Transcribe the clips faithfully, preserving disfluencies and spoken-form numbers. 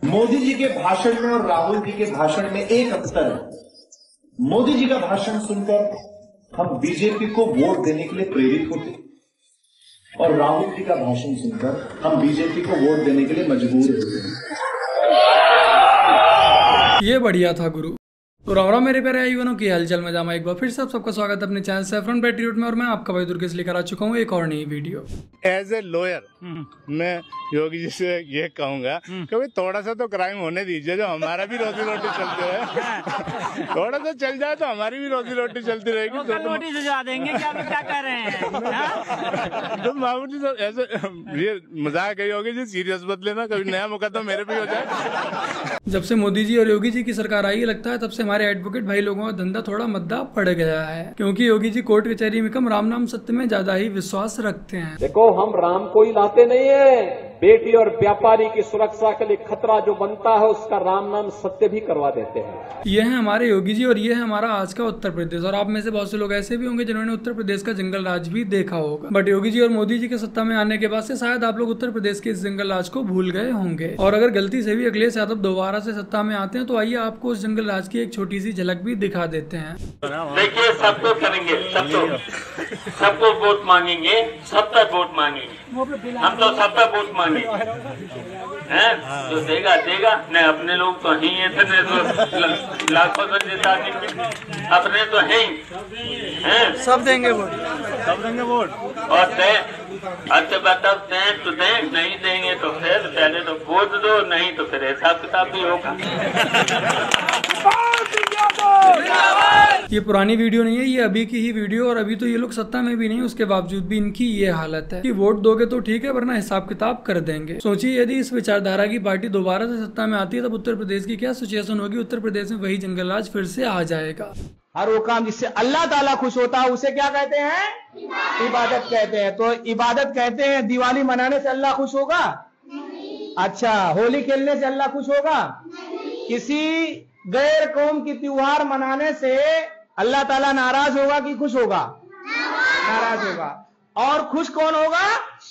मोदी जी के भाषण में और राहुल जी के भाषण में एक अंतर है। मोदी जी का भाषण सुनकर हम बीजेपी को वोट देने के लिए प्रेरित होते और राहुल जी का भाषण सुनकर हम बीजेपी को वोट देने के लिए मजबूर होते हैं। ये बढ़िया था गुरु। तो राम राम मेरे प्यारे आई बनो की हालचाल में जामा एक बार फिर से आप सबका स्वागत है अपने चैनल सैफरन पैट्रियट में। और मैं आपका भाई दुर्गेश लेकर आ चुका हूँ एक और नई वीडियो। एज ए लॉयर मैं योगी जी से ये कहूंगा कि भाई थोड़ा सा तो क्राइम होने दीजिए, जो हमारा भी रोजी रोटी चलती है। थोड़ा सा चल जाए तो हमारी भी रोजी रोटी चलती रहेगी। तो रोटी भिजवा देंगे क्या क्या कर रहे हैं। तो मामूली तो ऐसे ये मजाक है, योगी जी सीरियस मत लेना, कभी नया मुकदमा मेरे पे हो जाए। जब से मोदी जी और योगी जी की सरकार आई लगता है तब से हमारे एडवोकेट भाई लोगों का धंधा थोड़ा मद्दा पड़ गया है, क्योंकि योगी जी कोर्ट कचहरी में कम राम नाम सत्य में ज्यादा ही विश्वास रखते हैं। देखो, हम राम को ही लाते नहीं है, बेटी और व्यापारी की सुरक्षा के लिए खतरा जो बनता है उसका राम नाम सत्य भी करवा देते हैं। ये है हमारे योगी जी और ये है हमारा आज का उत्तर प्रदेश। और आप में से बहुत से लोग ऐसे भी होंगे जिन्होंने उत्तर प्रदेश का जंगल राज भी देखा होगा, बट योगी जी और मोदी जी के सत्ता में आने के बाद से शायद आप लोग उत्तर प्रदेश के इस जंगल राज को भूल गए होंगे। और अगर गलती से भी अखिलेश यादव दोबारा से सत्ता में आते हैं तो आइए आपको उस जंगल राज की एक छोटी सी झलक भी दिखा देते हैं। देखिए, सबको करेंगे, सबको सबको वोट मांगेंगे, सब तक वोट मांगेंगे, हम तो सब तक वोट मांगेंगे हैं, जो देगा देगा। नहीं, अपने लोग तो हैं ही, इतने तो लाखों से देता अपने तो हैं ही हैं, सब देंगे वोट, सब देंगे वोट। और दे अच्छा बताओ, दें तो दें, नहीं देंगे तो फिर पहले तो वोट दो, नहीं तो फिर हिसाब किताब भी होगा। ये पुरानी वीडियो नहीं है, ये अभी की ही वीडियो। और अभी तो ये लोग सत्ता में भी नहीं, उसके बावजूद भी इनकी ये हालत है कि वोट दोगे तो ठीक है वरना हिसाब किताब कर देंगे। सोचिए यदि इस विचारधारा की पार्टी दोबारा से सत्ता में आती है तब उत्तर प्रदेश की क्या सिचुएशन होगी। उत्तर प्रदेश में वही जंगल राज फिर से आ जाएगा। हर वो काम जिससे अल्लाह ताला खुश होता है उसे क्या कहते हैं? इबादत कहते हैं। तो इबादत कहते हैं, दिवाली मनाने से अल्लाह खुश होगा? अच्छा, होली खेलने से अल्लाह खुश होगा? किसी गैर कौम की त्योहार मनाने से अल्लाह ताला नाराज होगा कि खुश होगा? नाराज होगा। और खुश कौन होगा?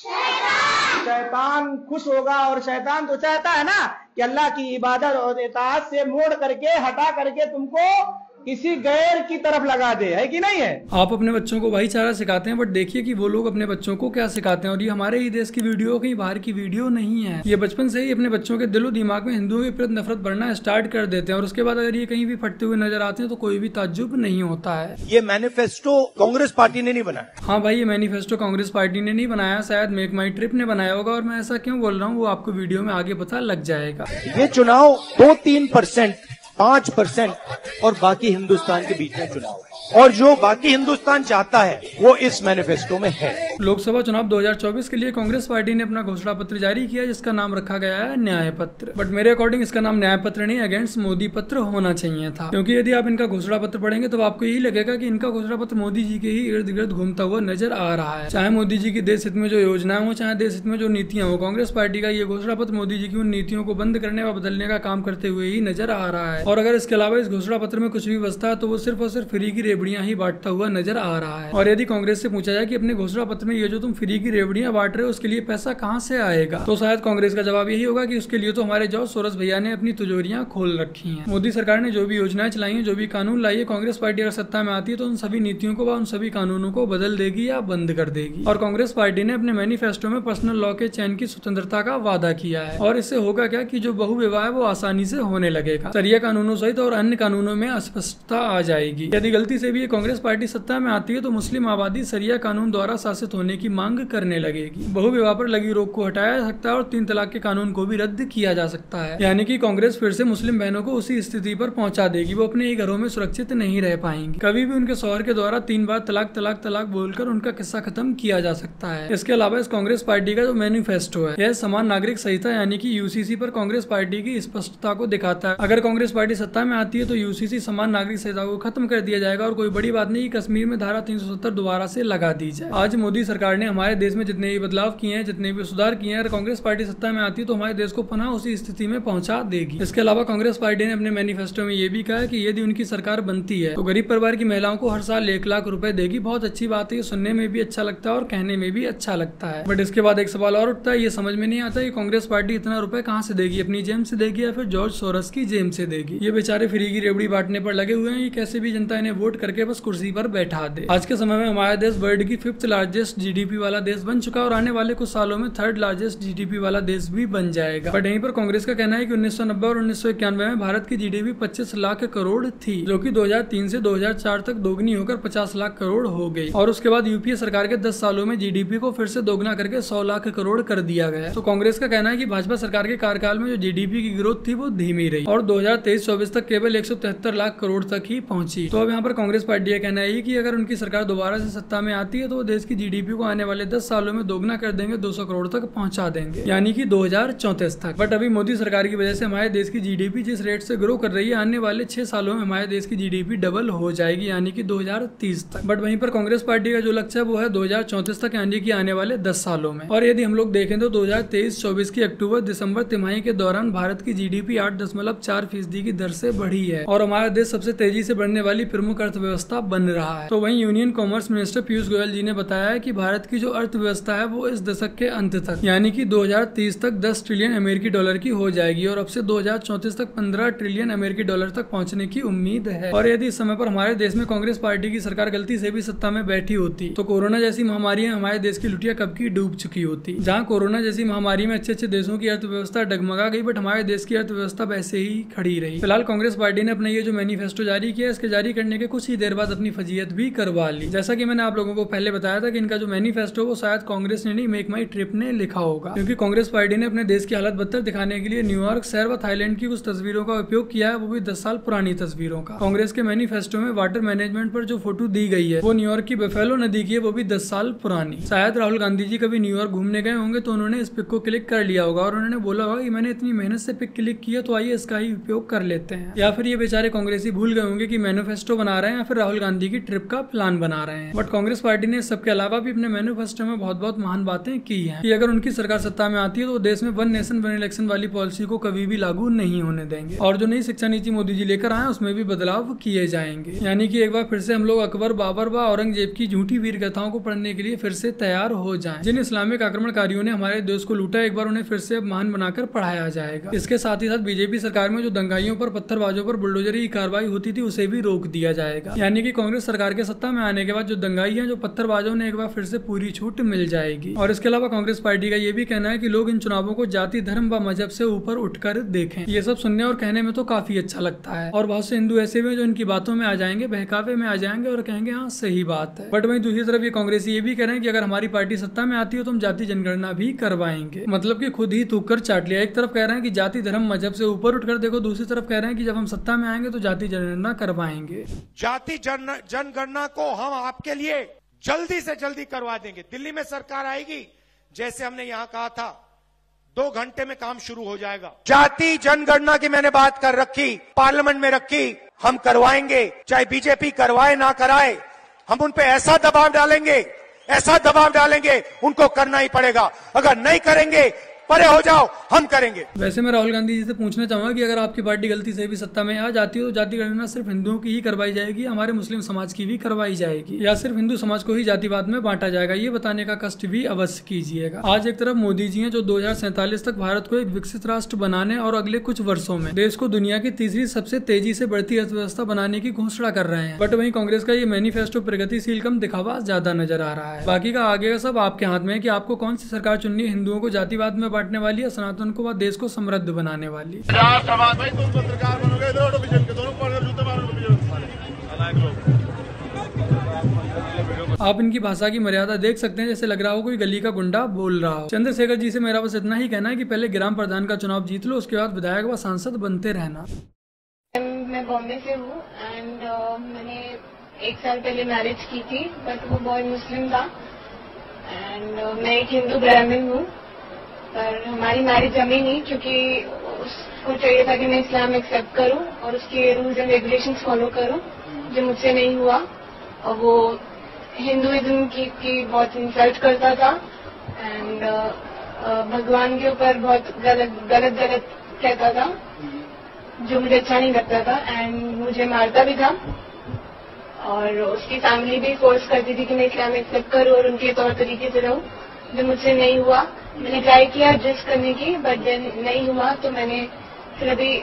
शैतान। शैतान खुश होगा। और शैतान तो चाहता है ना कि अल्लाह की इबादत और इताअत से मोड़ करके, हटा करके तुमको किसी गैर की तरफ लगा दे, है कि नहीं है? आप अपने बच्चों को भाईचारा सिखाते हैं, बट देखिए कि वो लोग अपने बच्चों को क्या सिखाते हैं। और ये हमारे ही देश की वीडियो, कहीं बाहर की वीडियो नहीं है। ये बचपन से ही अपने बच्चों के दिलो दिमाग में हिंदुओं के प्रति नफरत बढ़ना स्टार्ट कर देते हैं। और उसके बाद अगर ये कहीं भी फटते हुए नजर आते हैं तो कोई भी ताज्जुब नहीं होता है। ये मैनिफेस्टो कांग्रेस पार्टी ने नहीं बनाया। हाँ भाई, ये मैनिफेस्टो कांग्रेस पार्टी ने नहीं बनाया, शायद मेक माई ट्रिप ने बनाया होगा। और मैं ऐसा क्यों बोल रहा हूँ वो आपको वीडियो में आगे पता लग जाएगा। ये चुनाव दो तीन परसेंट पांच परसेंट और बाकी हिंदुस्तान के बीच में चुनाव है, और जो बाकी हिंदुस्तान चाहता है वो इस मैनिफेस्टो में है। लोकसभा चुनाव दो हज़ार चौबीस के लिए कांग्रेस पार्टी ने अपना घोषणा पत्र जारी किया जिसका नाम रखा गया है न्याय पत्र। बट मेरे अकॉर्डिंग इसका नाम न्याय पत्र नहीं, अगेंस्ट मोदी पत्र होना चाहिए था। क्योंकि यदि आप इनका घोषणा पत्र पढ़ेंगे तो आपको यही लगेगा कि इनका घोषणा पत्र मोदी जी के ही इर्द गिर्द घूमता हुआ नजर आ रहा है। चाहे मोदी जी की देश हित में जो योजनाएं हो, चाहे देश हित में जो नीतियां हो, कांग्रेस पार्टी का ये घोषणा पत्र मोदी जी की उन नीतियों को बंद करने व बदलने का काम करते हुए ही नजर आ रहा है। और अगर इसके अलावा इस घोषणा पत्र में कुछ भी बचता है तो वो सिर्फ और सिर्फ फ्री की रेबड़ियां ही बांटता हुआ नजर आ रहा है। और यदि कांग्रेस से पूछा जाए कि अपने घोषणा पत्र में ये जो तुम फ्री की रेवड़ियां बांट रहे हो उसके लिए पैसा कहां से आएगा, तो शायद कांग्रेस का जवाब यही होगा कि उसके लिए तो हमारे जॉर्ज सोरोस भैया ने अपनी तिजोरियां खोल रखी हैं। मोदी सरकार ने जो भी योजनाएं चलाई हैं, जो भी कानून लाई है, कांग्रेस पार्टी अगर सत्ता में आती है तो उन सभी नीतियों को व उन सभी कानूनों को बदल देगी या बंद कर देगी। और कांग्रेस पार्टी ने अपने मैनिफेस्टो में पर्सनल लॉ के चयन की स्वतंत्रता का वादा किया है। और इससे होगा क्या कि जो बहु विवाह है वो आसानी से होने लगेगा। शरिया कानूनों सहित और अन्य कानूनों में अस्पष्टता आ जाएगी। यदि गलती से भी कांग्रेस पार्टी सत्ता में आती है तो मुस्लिम आबादी शरिया कानून द्वारा शासित होने की मांग करने लगेगी। बहु विवाह पर लगी रोक को हटाया जा सकता है और तीन तलाक के कानून को भी रद्द किया जा सकता है। यानी कि कांग्रेस फिर से मुस्लिम बहनों को उसी स्थिति पर पहुंचा देगी, वो अपने ही घरों में सुरक्षित नहीं रह पाएंगी। कभी भी उनके शौहर के द्वारा तीन बार तलाक तलाक तलाक बोलकर उनका किस्सा खत्म किया जा सकता है। इसके अलावा इस कांग्रेस पार्टी का जो मैनिफेस्टो है यह समान नागरिक संहिता यानी कि यूसीसी पर कांग्रेस पार्टी की स्पष्टता को दिखाता है। अगर कांग्रेस पार्टी सत्ता में आती है तो यूसीसी समान नागरिक संहिता को खत्म कर दिया जाएगा जाएगा और कोई बड़ी बात नहीं कि कश्मीर में धारा तीन सौ सत्तर दोबारा से लगा दी जाए। आज मोदी सरकार ने हमारे देश में जितने भी बदलाव किए हैं, जितने भी सुधार किए हैं, अगर कांग्रेस पार्टी सत्ता में आती है तो हमारे देश को पुनः उसी स्थिति में पहुंचा देगी। इसके अलावा कांग्रेस पार्टी ने अपने मैनिफेस्टो में ये भी कहा है कि यदि उनकी सरकार बनती है तो गरीब परिवार की महिलाओं को हर साल एक लाख रुपए देगी। बहुत अच्छी बात है, ये सुनने में भी अच्छा लगता है और कहने में भी अच्छा लगता है। बट इसके बाद एक सवाल और उठता है, ये समझ में नहीं आता कि कांग्रेस पार्टी इतना रुपए कहाँ से देगी, अपनी जेब से देगी या फिर जॉर्ज सोरस की जेब से देगी। ये बेचारे फ्री की रेवड़ी बांटने पर लगे हुए हैं, ये कैसे भी जनता इन्हें वोट करके बस कुर्सी पर बैठा दे। आज के समय में हमारा देश वर्ल्ड की फिफ्थ लार्जेस्ट जीडीपी वाला देश बन चुका है और आने वाले कुछ सालों में थर्ड लार्जेस्ट जीडीपी वाला देश भी बन जाएगा। बट यहीं पर कांग्रेस का कहना है कि उन्नीस सौ नब्बे और उन्नीस सौ इक्यानवे में भारत की जीडीपी पच्चीस लाख करोड़ थी, जो कि दो हज़ार तीन से दो हज़ार चार तक दोगुनी होकर पचास लाख करोड़ हो गई। और उसके बाद यूपीए सरकार के दस सालों में जीडीपी को फिर से दोगुना करके सौ लाख करोड़ कर दिया गया। तो कांग्रेस का कहना है कि भाजपा सरकार के कार्यकाल में जो जीडीपी की ग्रोथ थी वो धीमी रही और दो हज़ार तेईस चौबीस तक केवल एक सौ तिहत्तर लाख करोड़ तक ही पहुंची। तो अब यहाँ पर कांग्रेस पार्टी का कहना है कि अगर उनकी सरकार दोबारा से सत्ता में आती है तो वो देश की जीडीपी को आने वाले दस सालों में दोगुना कर देंगे, दो सौ करोड़ तक पहुंचा देंगे, यानी कि दो हज़ार चौंतीस तक। बट अभी मोदी सरकार की वजह से हमारे देश की जीडीपी जिस रेट से ग्रो कर रही है, आने वाले छह सालों में हमारे देश की जीडीपी डबल हो जाएगी, यानी कि दो हज़ार तीस तक। बट वहीं पर कांग्रेस पार्टी का जो लक्ष्य है वो है दो हज़ार चौंतीस तक, यानी कि आने वाले दस सालों में। और यदि हम लोग देखें तो दो हज़ार तेईस चौबीस की अक्टूबर दिसंबर तिमाही के दौरान भारत की जीडीपी आठ दशमलव चार फीसदी की दर से बढ़ी है और हमारा देश सबसे तेजी से बढ़ने वाली प्रमुख अर्थव्यवस्था बन रहा है। तो वहीं union commerce minister Piyush Goyal ji ने बताया है कि भारत की जो अर्थव्यवस्था है वो इस दशक के अंत तक, यानी कि दो हज़ार तीस तक दस ट्रिलियन अमेरिकी डॉलर की हो जाएगी और अब से दो हज़ार चौंतीस तक पंद्रह ट्रिलियन अमेरिकी डॉलर तक पहुंचने की उम्मीद है। और यदि इस समय पर हमारे देश में कांग्रेस पार्टी की सरकार गलती से भी सत्ता में बैठी होती तो कोरोना जैसी महामारियां हमारे देश की लुटिया कब की डूब चुकी होती। जहां कोरोना जैसी महामारी में अच्छे अच्छे देशों की अर्थव्यवस्था डगमगा गई, बट हमारे देश की अर्थव्यवस्था वैसे ही खड़ी रही। फिलहाल कांग्रेस पार्टी ने अपना ये जो मैनिफेस्टो जारी किया, इसके जारी करने के कुछ ही देर बाद अपनी फजीयत भी करवा ली। जैसा कि मैंने आप लोगों को पहले बताया था कि इनका जो मैनिफेस्टो वो शायद कांग्रेस ने नहीं, मेक माई ट्रिप ने लिखा होगा, क्योंकि कांग्रेस पार्टी ने अपने देश की हालत बदतर दिखाने के लिए न्यूयॉर्क शहर व थाईलैंड की कुछ तस्वीरों का उपयोग किया है, वो भी दस साल पुरानी तस्वीरों का। कांग्रेस के मैनिफेस्टो में वाटर मैनेजमेंट पर जो फोटो दी गई है वो न्यूयॉर्क की बफेलो नदी की है, वो भी दस साल पुरानी। शायद राहुल गांधी जी कभी न्यूयॉर्क घूमने गए होंगे तो उन्होंने इस पिक को क्लिक कर लिया होगा और उन्होंने बोला होगा कि मैंने इतनी मेहनत से पिक क्लिक किया तो आइए इसका ही उपयोग कर लेते हैं। या फिर ये बेचारे कांग्रेसी भूल गए होंगे कि मैनिफेस्टो बना रहे हैं या फिर राहुल गांधी की ट्रिप का प्लान बना रहे हैं। बट कांग्रेस पार्टी ने सबके अलावा भी अपने मैनिफेस्टो में बहुत बहुत महान बातें की हैं कि अगर उनकी सरकार सत्ता में आती है तो देश में वन नेशन वन इलेक्शन वाली पॉलिसी को कभी भी लागू नहीं होने देंगे और जो नई शिक्षा नीति मोदी जी लेकर आए उसमें भी बदलाव किए जाएंगे। यानी कि एक बार फिर से हम लोग अकबर, बाबर व औरंगजेब की झूठी वीर गाथाओं को पढ़ने के लिए फिर से तैयार हो जाएं। जिन इस्लामिक आक्रमणकारियों ने हमारे देश को लूटा, एक बार उन्हें फिर से महान बनाकर पढ़ाया जाएगा। इसके साथ ही साथ बीजेपी सरकार में जो दंगाइयों पर, पत्थरबाजों पर बुलडोजरी की कार्रवाई होती थी उसे भी रोक दिया जाएगा। यानी कि कांग्रेस सरकार के सत्ता में आने के बाद जो दंगाई है, जो पत्थरबाजों ने एक बार फिर से पूरी छूट मिल जाएगी। और इसके अलावा कांग्रेस पार्टी का ये भी कहना है कि लोग इन चुनावों को जाति, धर्म व मजहब से ऊपर उठकर देखें। ये सब सुनने और कहने में तो काफी अच्छा लगता है और बहुत से हिंदू ऐसे भी जो इनकी बातों में आ जाएंगे, बहकावे में आ जाएंगे और कहेंगे हाँ सही बात है। बट वहीं दूसरी तरफ ये कांग्रेसी ये भी कह रहे हैं कि अगर हमारी पार्टी सत्ता में आती है तो हम जाति जनगणना भी करवाएंगे। मतलब कि खुद ही थूक कर चाट लिया। एक तरफ कह रहे हैं कि जाति, धर्म, मजहब से ऊपर उठकर देखो, दूसरी तरफ कह रहे हैं कि जब हम सत्ता में आएंगे तो जाति जनगणना करवाएंगे। जाति जनगणना को हम आपके लिए जल्दी से जल्दी करवा देंगे। दिल्ली में सरकार आएगी, जैसे हमने यहां कहा था, दो घंटे में काम शुरू हो जाएगा। जाति जनगणना की मैंने बात कर रखी, पार्लियामेंट में रखी, हम करवाएंगे। चाहे बीजेपी करवाए ना कराए, हम उन पे ऐसा दबाव डालेंगे, ऐसा दबाव डालेंगे, उनको करना ही पड़ेगा। अगर नहीं करेंगे, परे हो जाओ, हम करेंगे। वैसे मैं राहुल गांधी जी से पूछना चाहूंगा कि अगर आपकी पार्टी गलती से भी सत्ता में आ जाती है तो जाति गणना सिर्फ हिंदुओं की ही करवाई जाएगी, हमारे मुस्लिम समाज की भी करवाई जाएगी, या सिर्फ हिंदू समाज को ही जातिवाद में बांटा जाएगा? ये बताने का कष्ट भी अवश्य कीजिएगा। आज एक तरफ मोदी जी हैं जो दो हजार सैंतालीस तक भारत को एक विकसित राष्ट्र बनाने और अगले कुछ वर्षों में देश को दुनिया की तीसरी सबसे तेजी से बढ़ती अर्थव्यवस्था बनाने की घोषणा कर रहे हैं। बट वहीं कांग्रेस का ये मैनिफेस्टो प्रगतिशील कम दिखावा ज्यादा नजर आ रहा है। बाकी का आगे का सब आपके हाथ में है कि आपको कौन सी सरकार चुननी है, हिंदुओं को जातिवाद में बांटने वाली है, सनातन को व देश को समृद्ध बनाने वाली। आप इनकी भाषा की मर्यादा देख सकते हैं, जैसे लग रहा हो कोई गली का गुंडा बोल रहा हो। चंद्रशेखर जी से मेरा बस इतना ही कहना है कि पहले ग्राम प्रधान का चुनाव जीत लो, उसके बाद विधायक व सांसद बनते रहना। मैं बॉम्बे से हूँ एंड uh, मैंने एक साल पहले मैरिज की थी, बट वो बॉय मुस्लिम था एंड uh, मैं एक हिंदू ब्राह्मण हूँ, पर हमारी मैरिज जमी नहीं क्योंकि उसको चाहिए था कि मैं इस्लाम एक्सेप्ट करूं और उसके रूल्स एंड रेगुलेशंस फॉलो करूं, जो मुझसे नहीं हुआ। और वो हिंदुइज्म की, की बहुत इंसल्ट करता था एंड भगवान के ऊपर बहुत गलत गलत गलत कहता था, जो मुझे अच्छा नहीं लगता था एंड मुझे मारता भी था। और उसकी फैमिली भी फोर्स करती थी कि मैं इस्लाम एक्सेप्ट करूं और उनके तौर तरीके से रहूं, जो मुझसे नहीं हुआ। मैंने ट्राई किया एडजस्ट करने की, बट देन नहीं हुआ, तो मैंने फिर अभी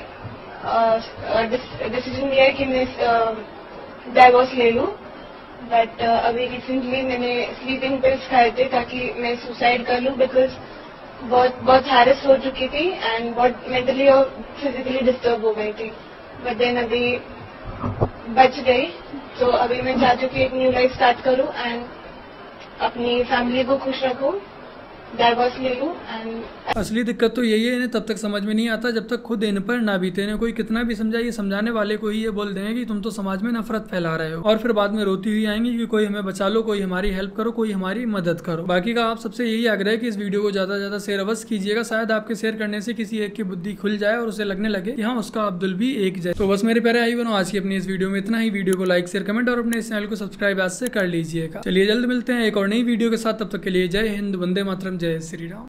डिसीजन लिया कि मैं डाइवोर्स ले लूं। बट अभी रिसेंटली मैंने स्लीपिंग पिल्स खाए थे ताकि मैं सुसाइड कर लूं, बिकॉज बहुत बहुत हैरेस हो चुकी थी एंड बहुत मेंटली और फिजिकली डिस्टर्ब हो गई थी। बट देन अभी बच गई, तो अभी मैं चाहती हूँ कि एक न्यू लाइफ स्टार्ट करूँ एंड अपनी फैमिली को खुश रखूँ, डाइवोर्स ले लूँ एंड। असली दिक्कत तो यही है, इन्हें तब तक समझ में नहीं आता जब तक खुद इन पर ना बीते। इन्हें कोई कितना भी समझाए, समझाने वाले को ही ये बोल देंगे कि तुम तो समाज में नफरत फैला रहे हो, और फिर बाद में रोती हुई आएंगी कि कोई हमें बचा लो, कोई हमारी हेल्प करो, कोई हमारी मदद करो। बाकी का आप सबसे यही आग्रह है कि इस वीडियो को ज्यादा से ज्यादा शेयर अवश्य कीजिएगा। शायद आपके शेयर करने से किसी एक की बुद्धि खुल जाए और उसे लगने लगे कि हाँ, उसका अब्दुल भी एक जाए। तो बस मेरे प्यारे आई बनो, आज की अपनी इस वीडियो में इतना ही। वीडियो को लाइक शेयर कमेंट और अपने इस चैनल को सब्सक्राइब आज से कर लीजिएगा। चलिए जल्द मिलते हैं एक और नई वीडियो के साथ, तब तक के लिए जय हिंद, वंदे मातरम, जय श्री राम।